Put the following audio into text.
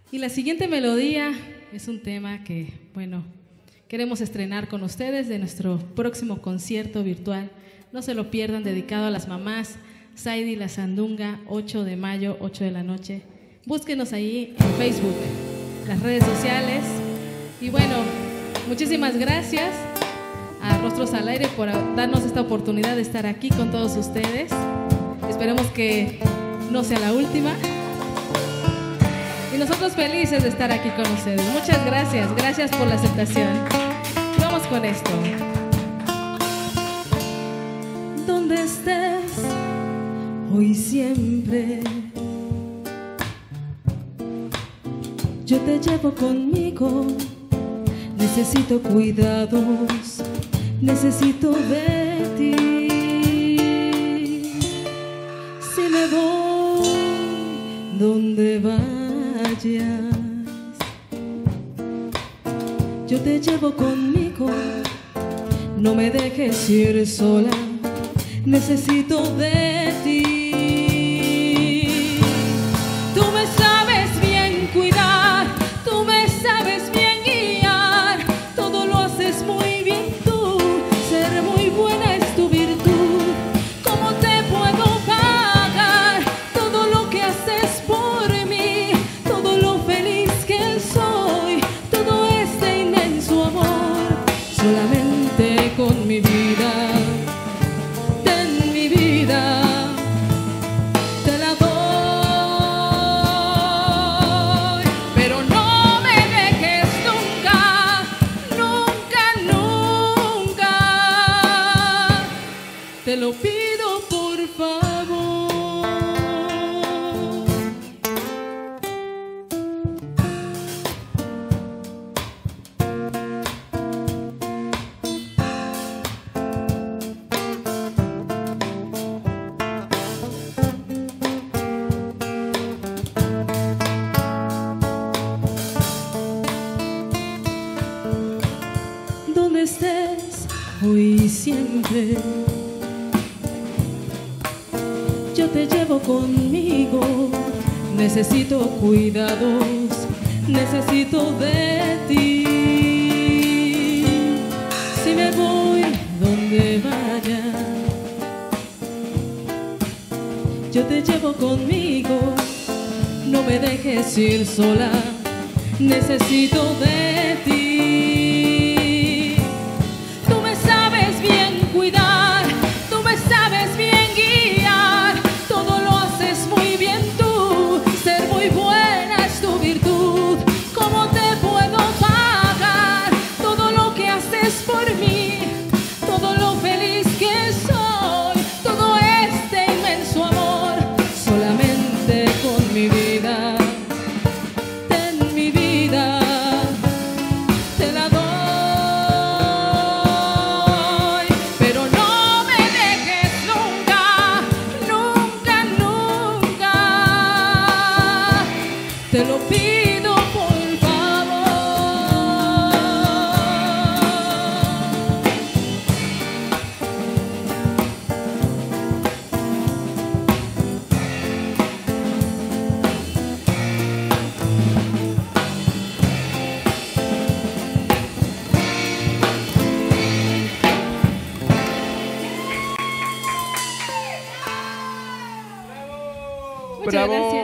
Y la siguiente melodía es un tema que, bueno, queremos estrenar con ustedes de nuestro próximo concierto virtual. No se lo pierdan, dedicado a las mamás. Saidi La Sandunga, 8 de mayo, 8 de la noche. Búsquenos ahí en Facebook, las redes sociales. Y bueno, muchísimas gracias a Rostros al Aire por darnos esta oportunidad de estar aquí con todos ustedes. Esperemos que no sea la última. Y nosotros felices de estar aquí con ustedes. Muchas gracias, gracias por la aceptación. Y vamos con esto. Donde estés, hoy siempre, yo te llevo conmigo. Necesito cuidados, necesito de ti. Si me voy, donde vayas, yo te llevo conmigo. No me dejes ir sola, necesito de ti. Tú me sabes bien cuidar, tú me sabes bien guiar, todo lo haces muy bien tú, ser muy buena es tu virtud. ¿Cómo te puedo pagar todo lo que haces por mí, todo lo feliz que soy, todo este inmenso amor? Solamente con mi vida, ten mi vida, te la doy, pero no me dejes nunca, nunca, nunca, te lo pido por favor. Donde estés, hoy y siempre, yo te llevo conmigo. Necesito cuidados, necesito de ti. Si me voy, donde vaya, yo te llevo conmigo. No me dejes ir sola, necesito de ti. Tú me sabes bien cuidar, tú me sabes bien guiar, todo lo haces muy bien tú, ser muy buena es tu virtud. ¿Cómo te puedo pagar todo lo que haces por mí, todo lo feliz que soy, todo este inmenso amor? Solamente con mi vida, ten mi vida, te la doy, pero no me dejes nunca, nunca, nunca, te lo pido por favor. Muchas ¡Bravo! gracias.